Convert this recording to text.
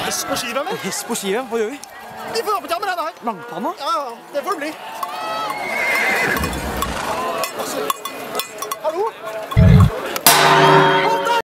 Hest på skiven, eller? Hest på skiven, hva gjør vi? Vi får opp til med denne her. Langpanna? Ja, det får det bli.